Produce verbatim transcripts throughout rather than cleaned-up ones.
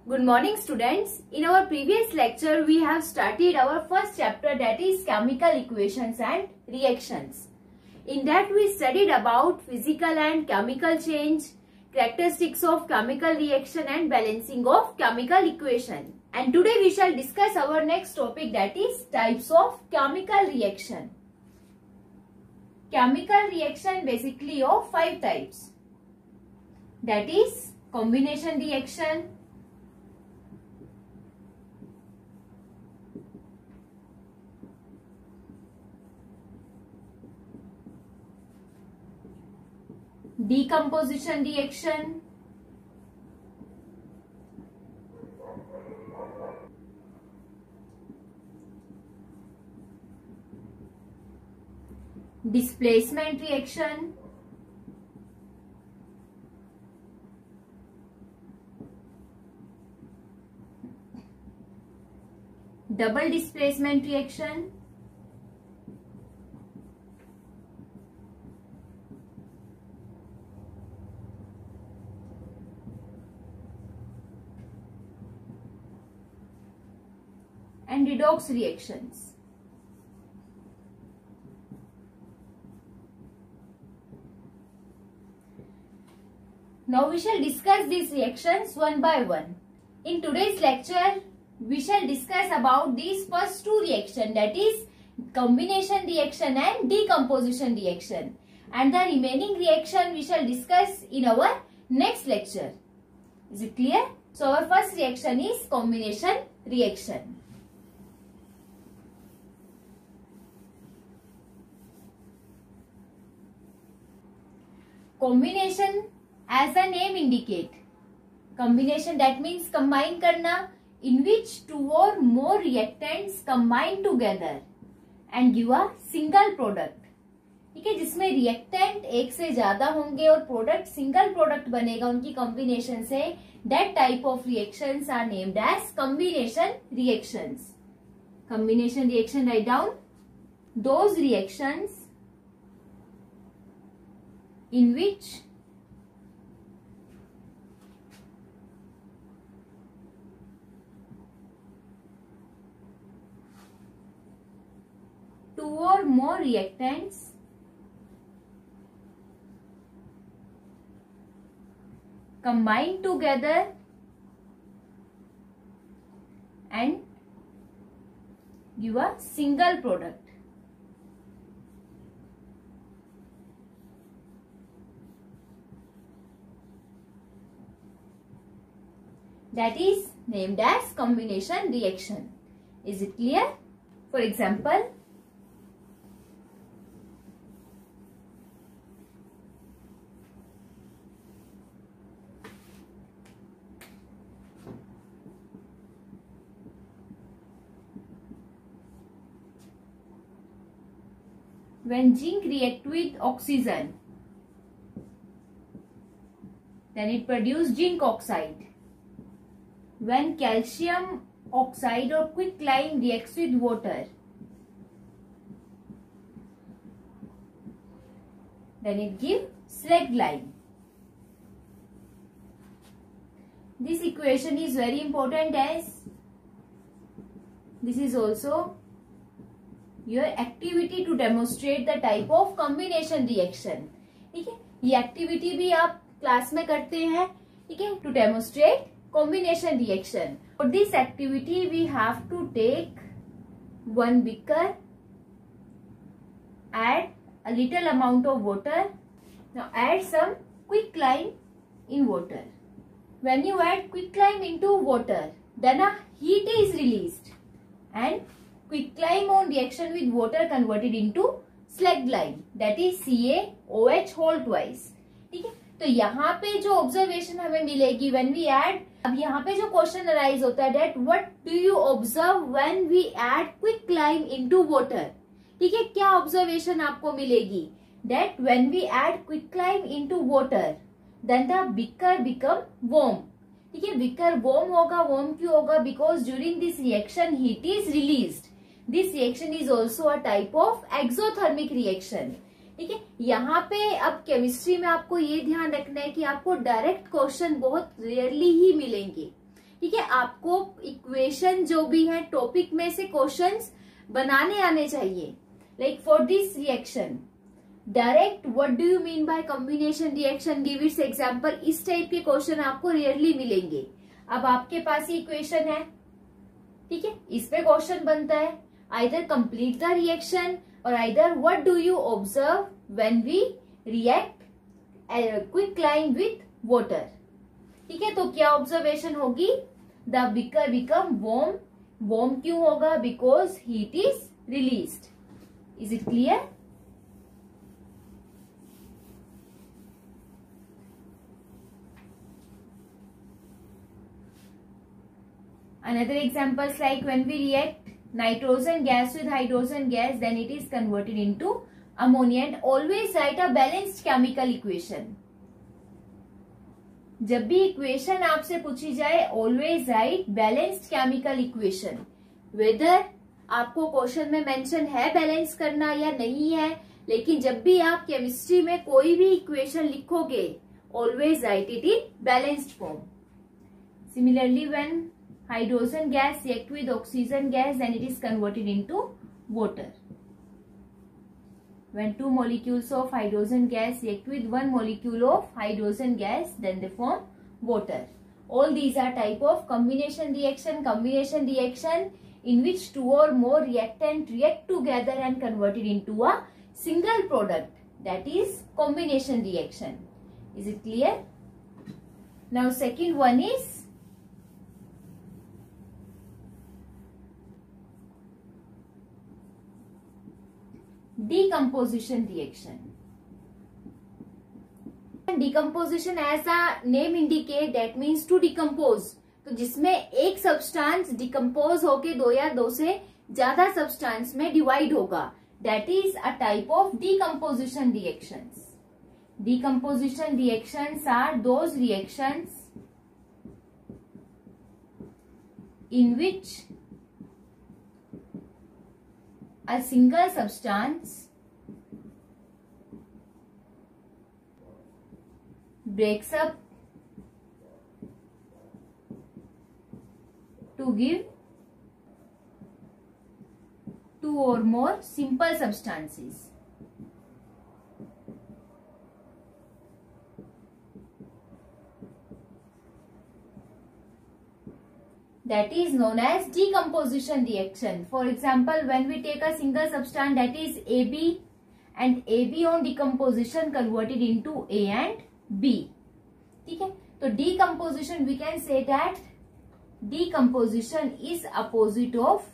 Good morning students. In our previous lecture we have started our first chapter, that is chemical equations and reactions. In that we studied about physical and chemical change, characteristics of chemical reaction and balancing of chemical equation. And today we shall discuss our next topic, that is types of chemical reaction. Chemical reaction basically of five types, that is combination reaction, decomposition reaction, displacement reaction, double displacement reaction, and redox reactions. Now we shall discuss these reactions one by one. In today's lecture, we shall discuss about these first two reactions, that is combination reaction and decomposition reaction. And the remaining reaction we shall discuss in our next lecture. Is it clear? So our first reaction is combination reaction. Combination, as the name indicate, combination that means combine करना, in which two or more reactants combine together and give a single product. ठीक है, जिसमें reactant एक से ज्यादा होंगे और product single product बनेगा उनकी कॉम्बिनेशन से. That type of reactions are named as combination reactions. Combination reaction, write down those reactions in which two or more reactants combine together and give a single product. That is named as combination reaction. Is it clear? For example, when zinc react with oxygen, then it produces zinc oxide. When calcium oxide or quicklime reacts with water, then it gives slag lime. This equation is very important as this is also your activity to demonstrate the type of combination reaction. ठीक है, ये activity भी आप class में करते हैं. ठीक है, to demonstrate combination reaction. For this activity we have to take one beaker, add a little amount of water. Now add some quicklime in water. When you add quicklime into water, then a heat is released and quicklime on reaction with water converted into slag lime, that is C a O H whole twice. ठीक है, तो यहाँ पे जो observation हमें मिलेगी when we add, अब यहाँ पे जो क्वेश्चन अराइज होता है that what do you observe when we add quicklime into water. ठीक है, क्या ऑब्जर्वेशन आपको मिलेगी? That when we add quicklime into water then the beaker become warm. ठीक है, बीकर वार्म होगा. वार्म क्यों होगा? Because during this reaction heat is released. This reaction is also a type of exothermic reaction. ठीक है, यहाँ पे अब केमिस्ट्री में आपको ये ध्यान रखना है कि आपको डायरेक्ट क्वेश्चन बहुत रेयरली ही मिलेंगे. ठीक है, आपको इक्वेशन जो भी है टॉपिक में से क्वेश्चंस बनाने आने चाहिए. Like for this reaction direct what do you mean by combination reaction, give its example. इस टाइप के क्वेश्चन आपको रेयरली मिलेंगे. अब आपके पास ये इक्वेशन है, ठीक है, इस पे क्वेश्चन बनता है आइदर कंप्लीट द रिएक्शन और either what do you observe when we react quicklime with water. ठीक है, तो क्या ऑब्जर्वेशन होगी, the beaker become warm. Warm क्यों होगा, because heat is released. Is it clear? Another examples like when we react nitrogen gas with hydrogen gas, then it is converted into ammonia. And always write a balanced chemical equation. जब भी equation आपसे पूछी जाए always write balanced chemical equation. Whether आपको question में mention है balance करना या नहीं है, लेकिन जब भी आप केमिस्ट्री में कोई भी इक्वेशन लिखोगे always write it in balanced form. Similarly when hydrogen gas react with oxygen gas, then it is converted into water. When two molecules of hydrogen gas react with one molecule of hydrogen gas, then they form water. All these are type of combination reaction. Combination reaction in which two or more reactant react together and converted into a single product. That is combination reaction. Is it clear? Now second one is decomposition reaction. Decomposition as a name indicate that means to decompose. तो जिसमें एक substance decompose होके दो या दो से ज्यादा substance में डिवाइड होगा, that is a type of decomposition reactions. Decomposition reactions are those reactions in which a single substance breaks up to give two or more simple substances. That is known as decomposition reaction. For example, when we take a single substance that is A B and A B on decomposition converted into A and B. ठीक है, तो decomposition we can say that decomposition is opposite of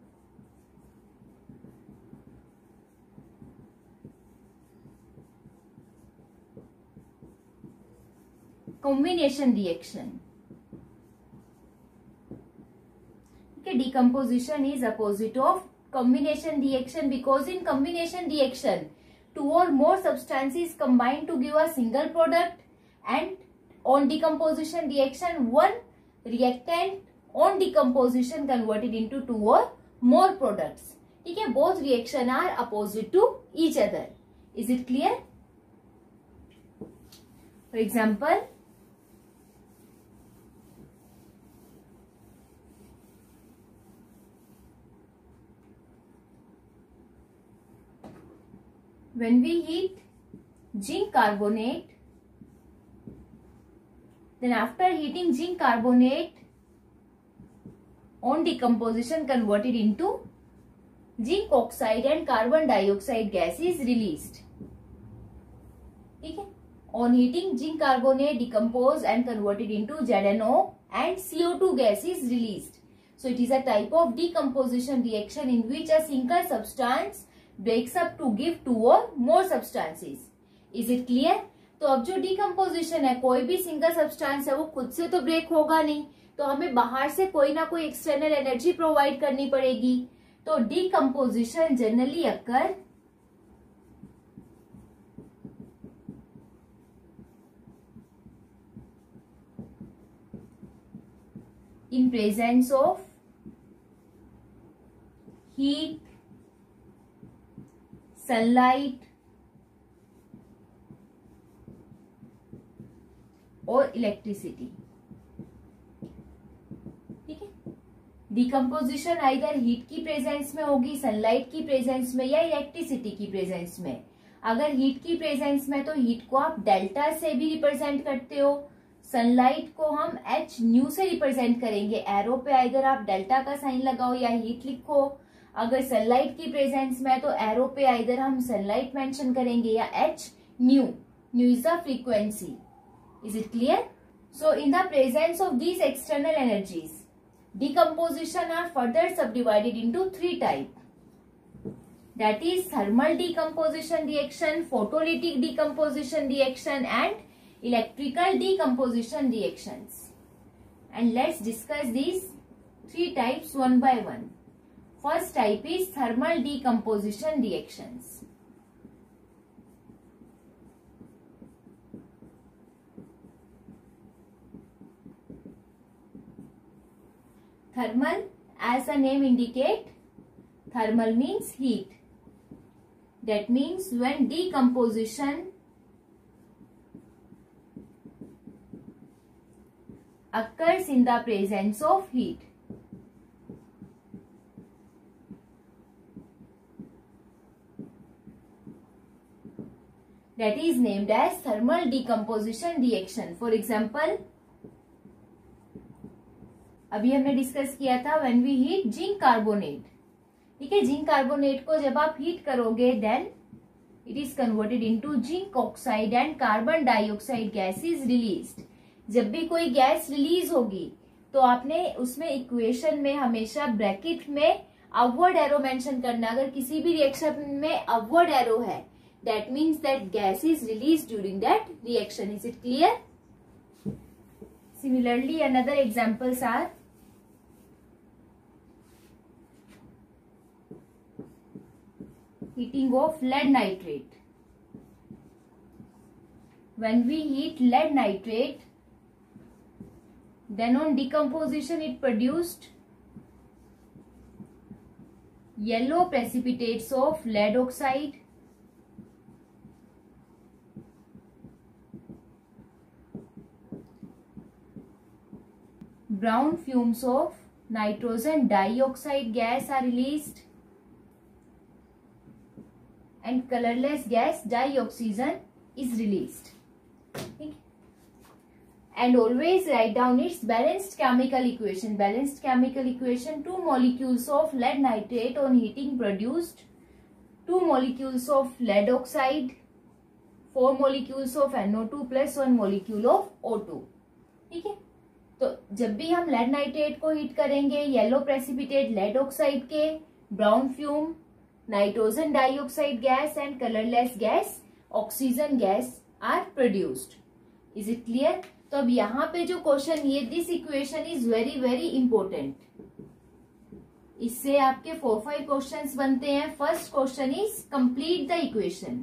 combination reaction. Decomposition is opposite of combination reaction because in combination reaction two or more substances combine to give a single product, and on decomposition reaction one reactant on decomposition converted into two or more products. ठीक है, both reaction are opposite to each other. Is it clear? For example, when we heat zinc carbonate, then after heating zinc carbonate on decomposition converted into zinc oxide and carbon dioxide gas is released. ठीक है, on heating zinc carbonate decompose and converted into Z N O and C O two gas is released. So it is a type of decomposition reaction in which a single substance breaks up to give two or more substances. Is it clear? तो अब जो decomposition है, कोई भी single substance है वो खुद से तो ब्रेक होगा नहीं, तो हमें बाहर से कोई ना कोई एक्सटर्नल एनर्जी प्रोवाइड करनी पड़ेगी. तो decomposition generally occur in presence of heat, sunlight or electricity. Decomposition either heat की प्रेजेंस में होगी, सनलाइट की प्रेजेंस में या इलेक्ट्रिसिटी की प्रेजेंस में। अगर हीट की प्रेजेंस में तो हीट को आप डेल्टा से भी रिप्रेजेंट करते हो, सनलाइट को हम एच न्यू से रिप्रेजेंट करेंगे। एरो पे आइदर आप डेल्टा का साइन लगाओ या हीट लिखो। अगर सनलाइट की प्रेजेंस में तो एरो पे आइदर हम सनलाइट मेंशन करेंगे या H nu. Nu is the frequency. Is it clear? So in the presence of these external energies, decomposition are further subdivided into three types. That is thermal decomposition reaction, photolytic decomposition reaction and electrical decomposition reactions. And let's discuss these three types one by one. First type is thermal decomposition reactions. Thermal, as the name indicate, thermal means heat. That means when decomposition occurs in the presence of heat. That is named as thermal decomposition reaction. For example, अभी हमने discuss किया था when we heat zinc carbonate. ठीक है, zinc carbonate को जब आप heat करोगे then it is converted into zinc oxide and carbon dioxide gas is released. जब भी कोई गैस रिलीज होगी तो आपने उसमें इक्वेशन में हमेशा ब्रैकेट में अपवर्ड एरो मेंशन करना। अगर किसी भी रिएक्शन में अपवर्ड एरो है that means that gas is release during that reaction. Is it clear? Similarly, another examples are heating of lead nitrate. When we heat lead nitrate, then on decomposition it produced yellow precipitates of lead oxide, brown fumes of nitrogen dioxide gas are released and colorless gas dioxygen is released. Okay. And always write down its balanced chemical equation. Balanced chemical equation: two molecules of lead nitrate on heating produced two molecules of lead oxide, four molecules of N O two plus one molecule of O two. ठीक है, तो जब भी हम lead nitrate को heat करेंगे, yellow precipitate lead oxide के, brown fume nitrogen dioxide gas and colourless gas oxygen gas are produced. Is it clear? तो अब यहाँ पे जो क्वेश्चन ये this equation is very very important. इससे आपके फोर फाइव क्वेश्चंस बनते हैं। First question is complete the equation.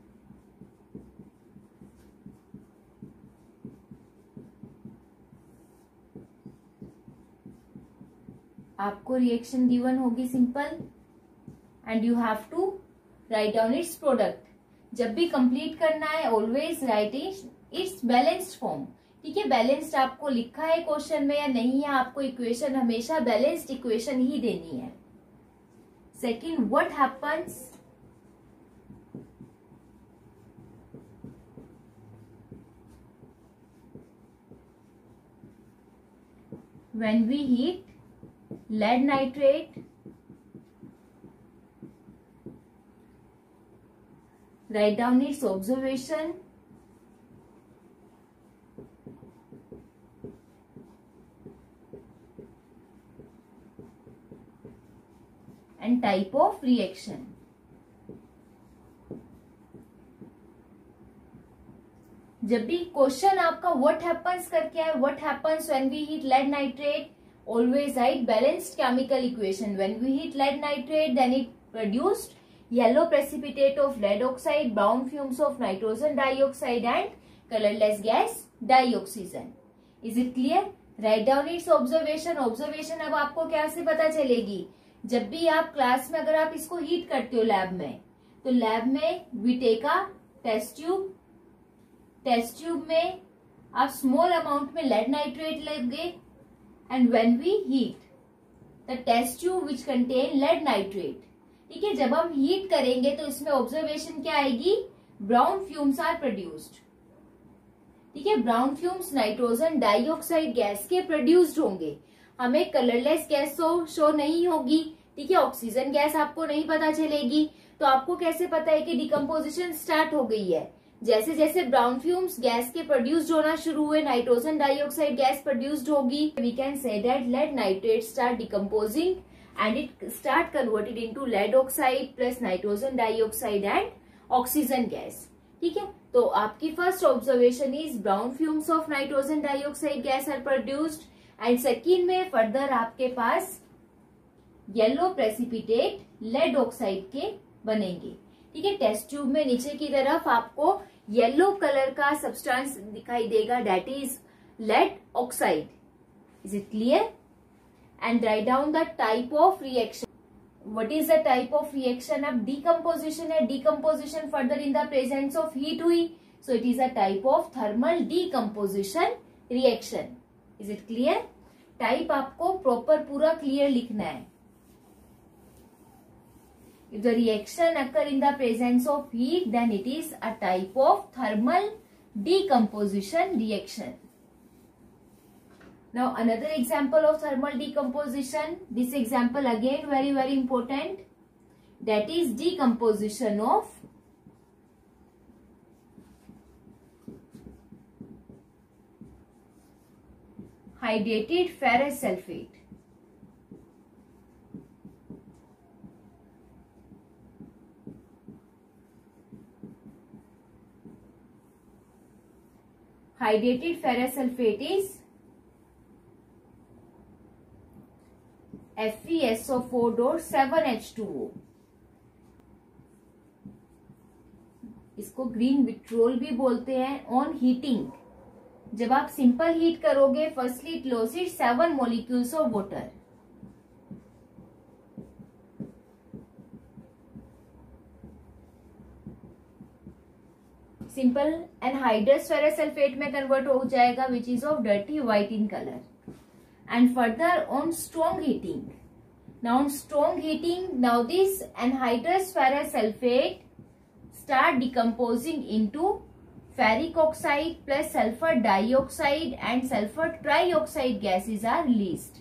आपको रिएक्शन गिवन होगी simple and you have to write down its product. जब भी कंप्लीट करना है always write its balanced form. ठीक है, बैलेंस्ड आपको लिखा है क्वेश्चन में या नहीं है, आपको इक्वेशन हमेशा बैलेंस्ड इक्वेशन ही देनी है। Second, what happens when we heat lead nitrate, write down its observation, and type of reaction. जब भी क्वेश्चन आपका व्हाट हैपन्स करके है, what happens when we heat lead nitrate, always write balanced chemical equation. When we heat lead nitrate, then it produced yellow precipitate of lead oxide, brown fumes of nitrogen dioxide and colorless gas dioxygen. Is it clear? Write down its observation. Observation अब आपको क्या से पता चलेगी? जब भी आप class में अगर आप इसको हीट करते हो लैब में, तो लैब में we take a test tube. Test tube में आप स्मॉल अमाउंट में lead nitrate लगे and when we heat the test tube which contain lead nitrate. ठीक है, जब हम हीट करेंगे तो इसमें ऑब्जर्वेशन क्या आएगी, ब्राउन फ्यूम्स आर प्रोड्यूस्ड। ठीक है, brown fumes nitrogen dioxide gas के प्रोड्यूस्ड होंगे, हमें कलरलेस गैस शो नहीं होगी। ठीक है, ऑक्सीजन गैस आपको नहीं पता चलेगी, तो आपको कैसे पता है कि डिकम्पोजिशन स्टार्ट हो गई है। जैसे जैसे ब्राउन फ्यूम्स गैस के प्रोड्यूस्ड होना शुरू हुए, नाइट्रोजन डाइऑक्साइड गैस प्रोड्यूस्ड होगी। We can say that lead nitrate start decomposing and it start converted into lead oxide plus nitrogen dioxide and oxygen gas. ठीक है, तो आपकी first observation is brown fumes of nitrogen dioxide gas are produced, and second में further आपके पास yellow precipitate lead oxide के बनेंगे। ठीक है, टेस्ट ट्यूब में नीचे की तरफ आपको येलो कलर का सब्सटेंस दिखाई देगा, that is lead oxide. Is it clear? And write down the type of reaction. What is the type of reaction? अब डिकम्पोजिशन है, decomposition further in the presence of heat हुई, so it is a type of thermal decomposition reaction. Is it clear? Type आपको proper पूरा clear लिखना है। If the reaction occur in the presence of heat, then it is a type of thermal decomposition reaction. Now another example of thermal decomposition, this example again very very important, that is decomposition of hydrated ferrous sulfate. Hydrated ferrous sulfate is F e S O four dot seven H two O. इसको green vitriol भी बोलते हैं। On heating, जब आप simple heat करोगे, firstly it loses seven molecules of water. Simple anhydrous ferrous sulphate में convert हो जाएगा, which is of dirty white in colour. And further on strong heating, now on strong heating, now this anhydrous ferrous sulphate start decomposing into ferric oxide plus sulphur dioxide and sulphur trioxide gases are released.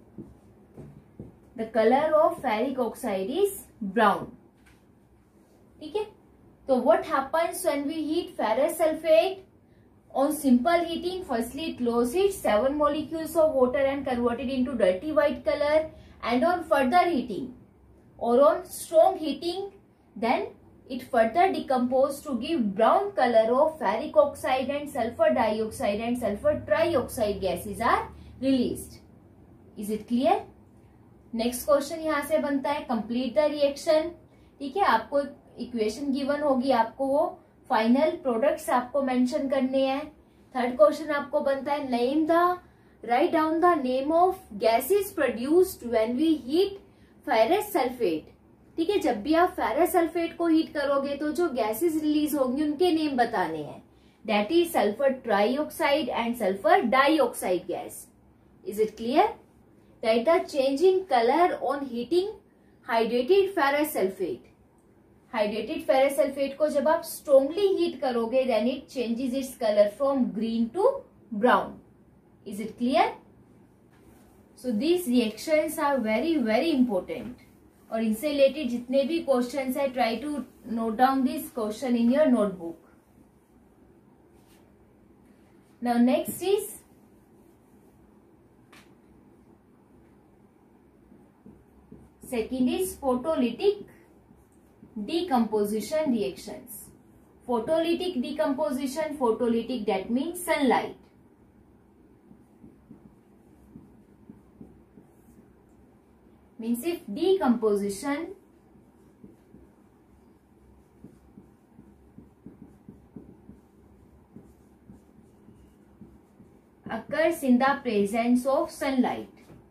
The colour of ferric oxide is brown. ठीक है, so what happens when we heat ferrous sulfate? On simple heating, firstly it loses seven molecules of water and converted into dirty white color, and on further heating or on strong heating, then it further decomposes to give brown color of ferric oxide and sulfur dioxide and sulfur trioxide gases are released. Is it clear? Next question यहाँ से बनता है, complete the reaction. ठीक है, आपको equation given होगी, आपको वो फाइनल प्रोडक्ट्स आपको मेंशन करने हैं। थर्ड क्वेश्चन आपको बनता है, name the write down the name of gases produced when we heat ferrous sulphate. ठीक है, जब भी आप फेरस सल्फेट को हीट करोगे तो जो गैसेस रिलीज होंगी उनके नेम बताने हैं, that is sulphur trioxide and sulphur dioxide gas. Is it clear? Right the changing colour on heating hydrated ferrous sulphate. Hydrated ferrous sulphate को जब आप स्ट्रॉन्गली हीट करोगे, then it changes its colour from green to brown. Is it clear? So these reactions are very very important, और इनसे related जितने भी questions है, try to note down this question in your notebook. Now next is second is photolytic decomposition reactions. Photolytic decomposition, photolytic that means sunlight. Means if decomposition occurs in the presence of sunlight,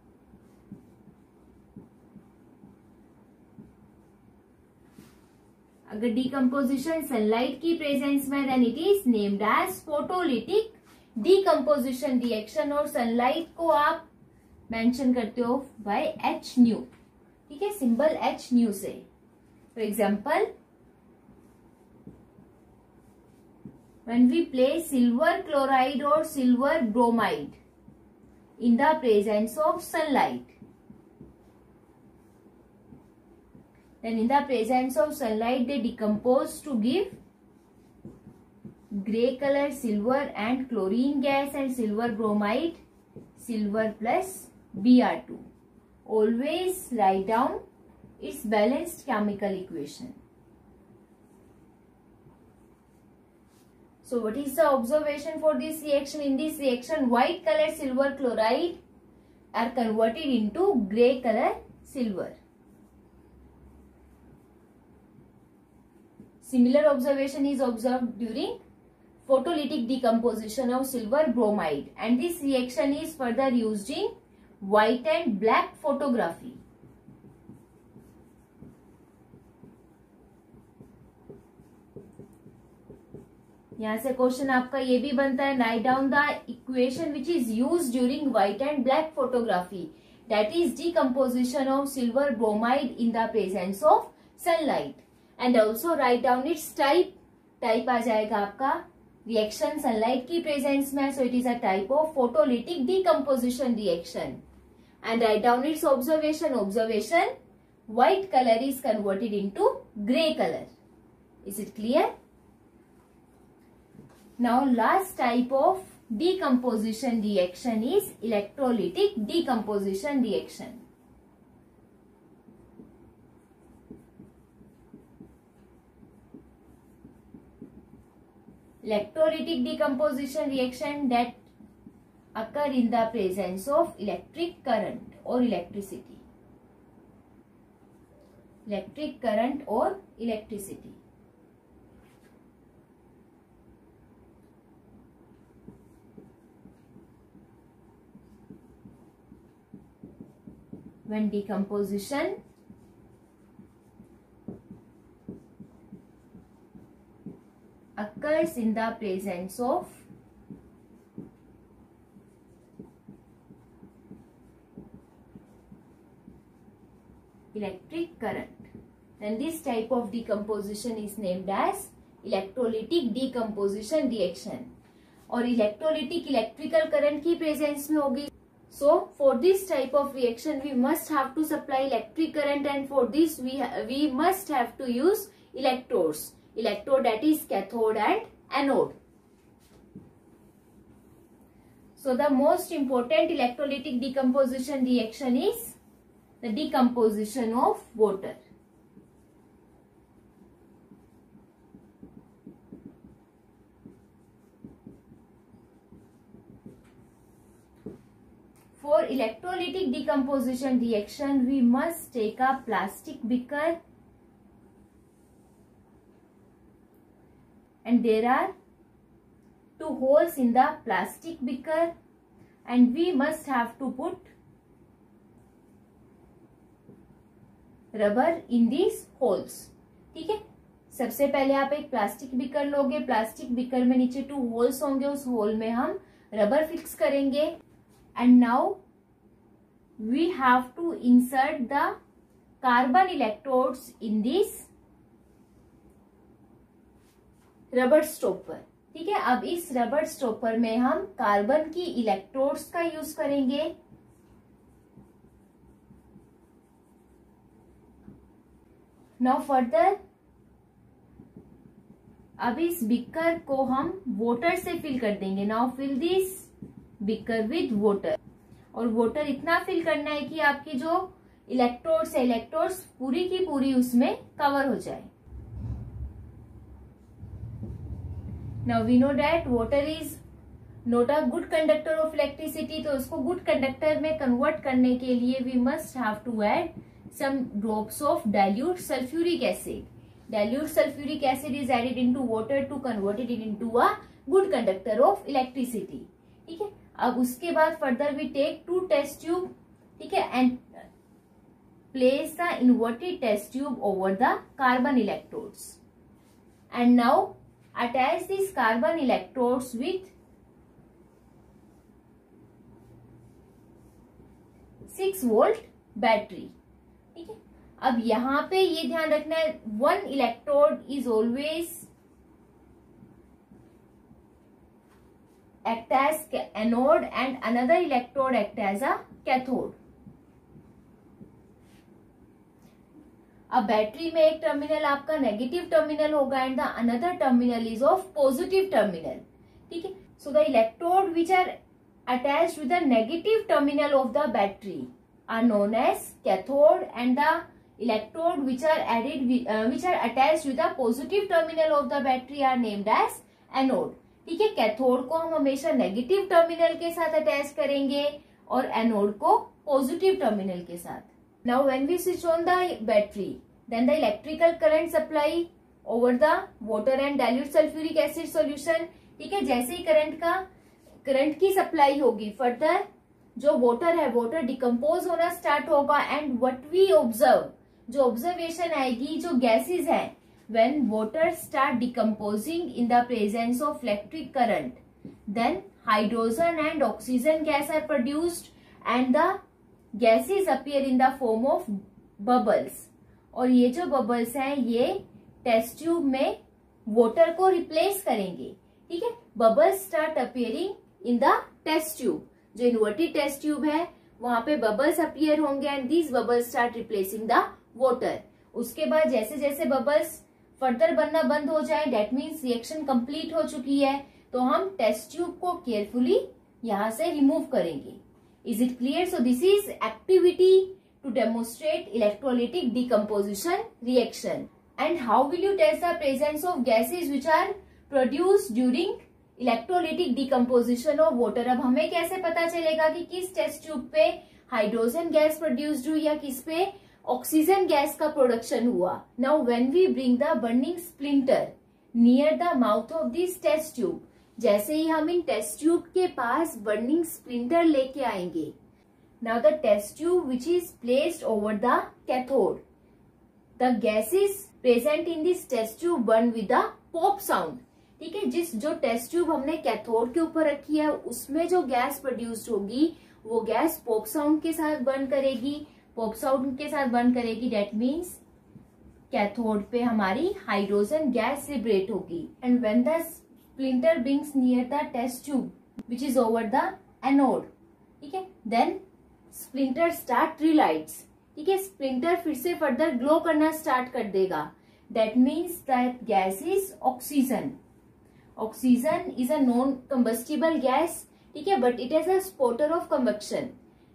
अगर decomposition sunlight की presence में, then it is named as photolytic decomposition reaction. और sunlight को आप mention करते हो by H nu, ठीक है, सिंबल एच न्यू से. For example, when we place silver chloride or silver bromide in the presence of sunlight, then in the presence of sunlight they decompose to give gray color silver and chlorine gas and silver bromide, silver plus B R two. Always write down its balanced chemical equation. So what is the observation for this reaction? In this reaction, white color silver chloride are converted into grey color silver. Similar observation is observed during photolytic decomposition of silver bromide, and this reaction is further used in white and black photography. यहाँ से question आपका ये भी बनता है, write down the equation which is use during white and black photography, that is decomposition of silver bromide in the presence of sunlight, and also write down its type. Type आ जाएगा आपका reaction sunlight की presence में, so it is a type of photolytic decomposition reaction. And write down its observation. Observation, white colour is converted into grey colour. Is it clear? Now last type of decomposition reaction is electrolytic decomposition reaction. Electrolytic decomposition reaction that occur in the presence of electric current or electricity. Electric current or electricity. When decomposition occurs in the presence of electric current, then this type of decomposition is named as electrolytic decomposition reaction. और electrolytic electrical current की presence में होगी. So for this type of reaction we must have to supply electric current, and for this we we must have to use electrodes. Electrode, that is cathode and anode. So the most important electrolytic decomposition reaction is the decomposition of water. For electrolytic decomposition reaction, we must take a plastic beaker, and there are two holes in the plastic beaker, and we must have to put rubber in these holes. ठीक है, सबसे पहले आप एक plastic beaker लोगे. Plastic beaker में नीचे two holes होंगे, उस होल में हम रबर फिक्स करेंगे. And now we have to insert the carbon electrodes in this rubber stopper. ठीक है, अब इस रबर स्टॉपर में हम कार्बन की इलेक्ट्रोड्स का यूज करेंगे. नाउ फर्दर, अब इस बीकर को हम वाटर से फिल कर देंगे. Now fill this beaker with water, और वाटर इतना फिल करना है कि आपकी जो इलेक्ट्रोड्स है, इलेक्ट्रोड्स पूरी की पूरी उसमें कवर हो जाए. Now we know that water is not a good conductor of electricity, तो उसको गुड कंडक्टर में कन्वर्ट करने के लिए we must have to add some drops of dilute sulphuric acid. Dilute sulphuric acid is added into water to convert it into a good conductor of electricity. ठीक है, अब उसके बाद further we take two test tube. ठीक है, and place the inverted test tube over the carbon electrodes, and now attach this carbon electrodes with six volt battery. ठीक है, अब यहाँ पे ये ध्यान रखना है, one electrode is always act as anode and another electrode act as a cathode. अब बैटरी में एक टर्मिनल आपका नेगेटिव टर्मिनल होगा and the another terminal is of positive terminal. ठीक है, so the electrode which are attached with the negative terminal of the battery are known as cathode and the electrode which are added which are attached with the positive terminal of the battery are named as anode. ठीक है, cathode को हम हमेशा negative terminal के साथ attach करेंगे और anode को पॉजिटिव टर्मिनल के साथ। Now when we switch on the battery then the electrical current supply over the water and dilute sulphuric acid solution. ठीक है, जैसे ही करंट का करंट की सप्लाई होगी, फर्दर जो वाटर है वाटर डिकम्पोज होना स्टार्ट होगा एंड व्हाट वी ऑब्जर्व, जो ऑब्जर्वेशन आएगी, जो गैसेज है, when water start decomposing in the presence of electric current, then hydrogen and oxygen gas are produced and the gases appear in the form of bubbles। और ये जो bubbles हैं ये test tube में water को replace करेंगे। ठीक है, bubbles start appearing in the test tube, जो inverted test tube है वहां पे bubbles appear होंगे and these bubbles start replacing the water। उसके बाद जैसे जैसे bubbles फर्दर बनना बंद हो जाए, डेट मीन्स रिएक्शन कंप्लीट हो चुकी है, तो हम टेस्ट ट्यूब को केयरफुली यहां से रिमूव करेंगे। Is it clear? So this is activity to demonstrate electrolytic decomposition reaction. And how will you test the presence of gases which are produced during electrolytic decomposition of water. अब हमें कैसे पता चलेगा कि किस टेस्ट ट्यूब पे hydrogen gas produced हुई या किस पे ऑक्सीजन गैस का प्रोडक्शन हुआ? Now when we bring the burning splinter near the mouth of this test tube, जैसे ही हम इन टेस्ट ट्यूब के पास बर्निंग स्प्लिंटर लेके आएंगे, now the test tube which is placed over the cathode, the gases present in this test tube burn with the pop sound. ठीक है, जिस जो test tube हमने कैथोड के ऊपर रखी है उसमें जो गैस प्रोड्यूस्ड होगी वो गैस पॉप साउंड के साथ बर्न करेगी। पॉप साउंड के साथ बर्न करेगी, डेट मीन्स कैथोड पे हमारी हाइड्रोजन गैस लिबरेट होगी। And when the splinter brings near the test tube which is over the anode, ठीक है, देन स्प्लिंटर स्टार्ट रिलाइट्स। ठीक है, स्प्लिंटर फिर से फर्दर ग्लो करना स्टार्ट कर देगा, that means that gas is oxygen. Oxygen is a non combustible gas. ठीक है, but it is a spotter of combustion.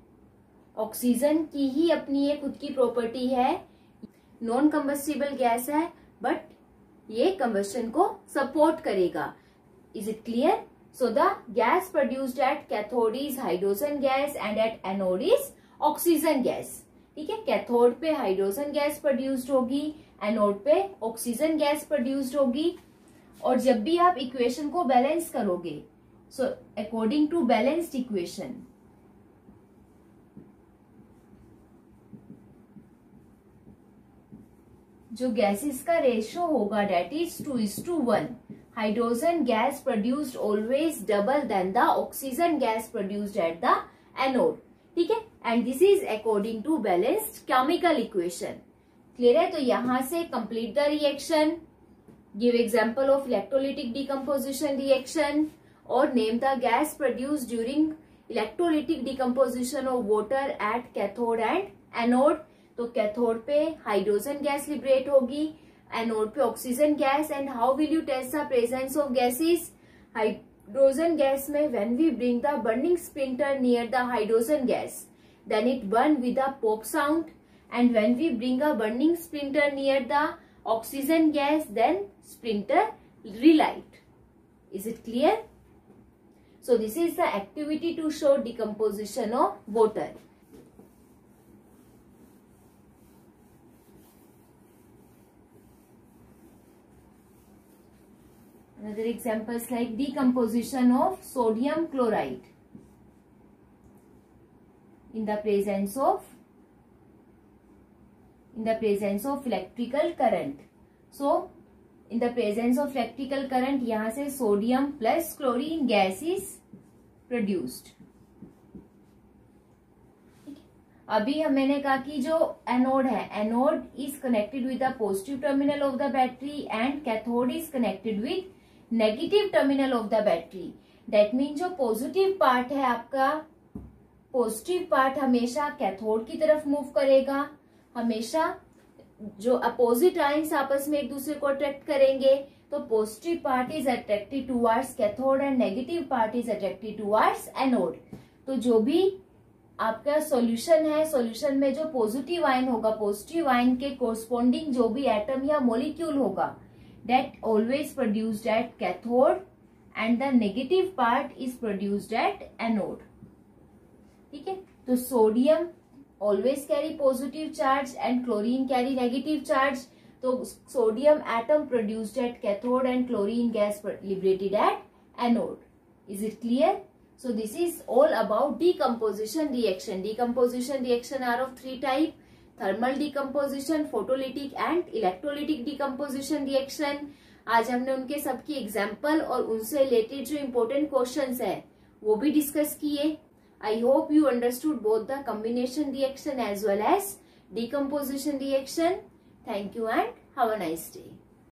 Oxygen की ही अपनी एक खुद की प्रॉपर्टी है, नॉन कंबस्टिबल गैस है बट ये कंबस्शन को सपोर्ट करेगा। Is it clear? So the gas produced at cathode is hydrogen gas and at anode is oxygen gas. ठीक है, कैथोड पे हाइड्रोजन गैस प्रोड्यूस्ड होगी, एनोड पे ऑक्सीजन गैस प्रोड्यूस्ड होगी। और जब भी आप इक्वेशन को बैलेंस करोगे, so according to balanced equation, जो गैसेस का रेशियो होगा that is two is to one. Hydrogen gas produced always double than the oxygen gas produced at the anode. ठीक है, and this is according to balanced chemical equation. Clear है? तो यहां से complete the reaction, give example of electrolytic decomposition reaction और name the gas produced during electrolytic decomposition of water at cathode and anode. तो cathode पे hydrogen gas liberate होगी, anode पे oxygen gas. And how will you test the presence of gases? Hydrogen gas में when we bring the burning splinter near the hydrogen gas, then it burn with a pop sound. And when we bring a burning splinter near the oxygen gas, then splinter relight. Is it clear? So this is the activity to show decomposition of water. Another examples like decomposition of sodium chloride in the presence of in the presence of electrical current. So in the presence of electrical current, यहाँ से sodium plus chlorine gas is produced. अभी हम मैंने कहा कि जो anode है, anode is connected with the positive terminal of the battery and cathode is connected with negative terminal of the battery. That mean जो पॉजिटिव पार्ट है आपका, पॉजिटिव पार्ट हमेशा कैथोड की तरफ मूव करेगा, हमेशा जो अपोजिट आयंस आपस में एक दूसरे को अट्रैक्ट करेंगे, तो positive part is attracted towards cathode and negative part is attracted towards anode. तो जो भी आपका सॉल्यूशन है, सॉल्यूशन में जो पॉजिटिव आयन होगा, पॉजिटिव आयन के कोरस्पॉन्डिंग जो भी एटम या मॉलिक्यूल होगा, that always produced at cathode and the negative part is produced at anode. ठीक है, तो sodium always carry positive charge and chlorine carry negative charge. तो sodium atom produced at cathode and chlorine gas liberated at anode. Is it clear? So this is all about decomposition reaction. Decomposition reaction are of three type: thermal decomposition, photolytic and electrolytic decomposition reaction. आज हमने उनके सबकी example और उनसे related जो important questions है वो भी डिस्कस किए। I hope you understood both the combination reaction as well as decomposition reaction. Thank you and have a nice day.